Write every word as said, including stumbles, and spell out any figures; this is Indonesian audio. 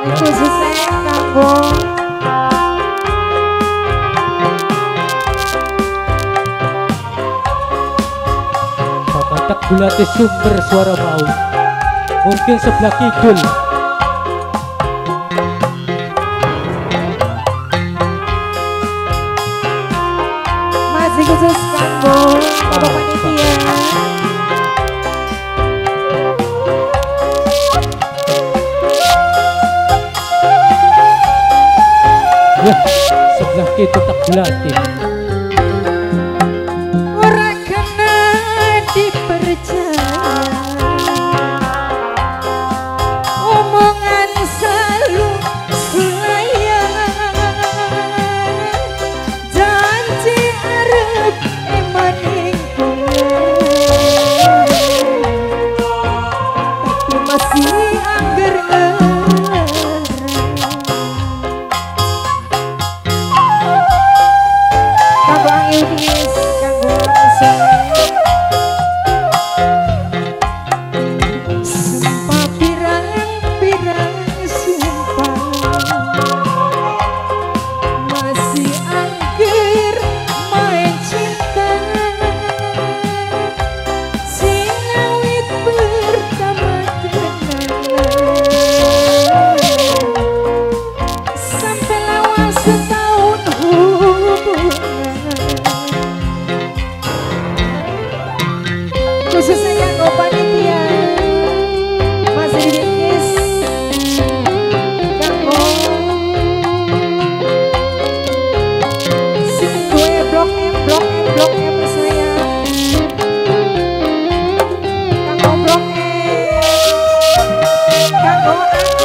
khususnya kanggo Bapak Tegulati sumber suara mau mungkin sebelah kidul. masih khusus kanggo Bapak Panitia. Ya, sebelah kidul Tegulati. Ora kena dipercaya omongan selalu selayan, janji arep emaning tapi masih angger kanggo Yudis, kanggo sumpah pirang-pirang sumpah masih angger main cinta sinawit pertama kenalan sampai lawas setahun hubungan khususnya kanggo panitia masih dibingkis kanggo sing duwe blok M blok M blok M saya kanggo blok M kanggo